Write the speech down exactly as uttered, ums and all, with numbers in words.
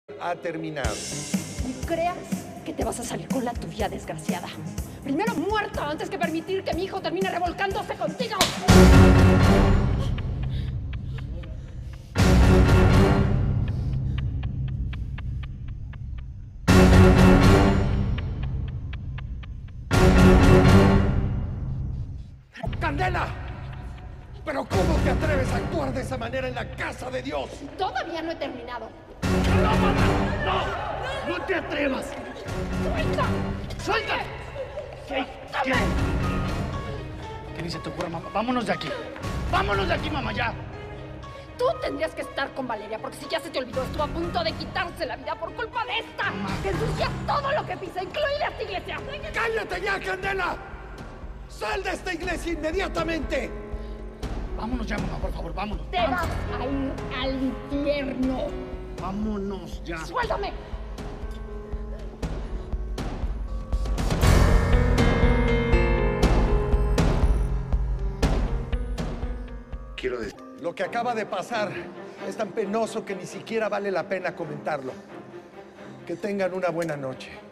ha terminado. Ni creas que te vas a salir con la tuya, desgraciada. Primero muerto antes que permitir que mi hijo termine revolcándose contigo. ¡Candela! ¿Pero cómo te atreves a actuar de esa manera en la casa de Dios? Todavía no he terminado. ¡No, mamá! ¡No! ¡No te atrevas! ¡Suelta! ¡Suelta! ¿Qué? ¿Qué? ¿Qué ni se te ocurre, mamá? Vámonos de aquí. ¡Vámonos de aquí, mamá, ya! Tú tendrías que estar con Valeria, porque si ya se te olvidó, estuvo a punto de quitarse la vida por culpa de esta. Mamá. Que ensucia todo lo que pisa, incluida esta iglesia. ¡Cállate ya, Candela! ¡Sal de esta iglesia inmediatamente! Vámonos ya, mamá, por favor, vámonos. Te vas a ir al infierno. Vámonos ya. ¡Suéltame! Quiero decir, lo que acaba de pasar es tan penoso que ni siquiera vale la pena comentarlo. Que tengan una buena noche.